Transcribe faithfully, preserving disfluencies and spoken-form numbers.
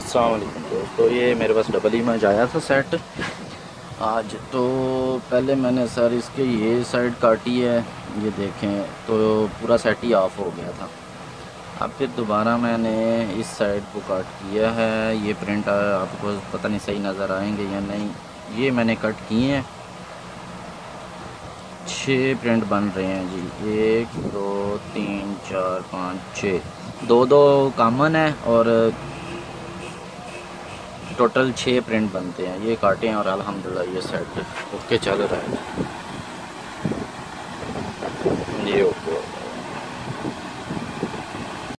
अस्सलाम वालेकुम दोस्तों, ये मेरे पास डबल ही में आया था सेट आज। तो पहले मैंने सर इसके ये साइड काटी है, ये देखें तो पूरा सेट ही ऑफ हो गया था। अब फिर दोबारा मैंने इस साइड को काट किया है। ये प्रिंट आपको पता नहीं सही नज़र आएंगे या नहीं। ये मैंने कट किए हैं, छः प्रिंट बन रहे हैं जी। एक दो तीन चार पाँच छः, दो दो कॉमन है और टोटल छः प्रिंट बनते हैं। ये काटे हैं और अल्हम्दुलिल्लाह ये सेट ओके चल रहा है।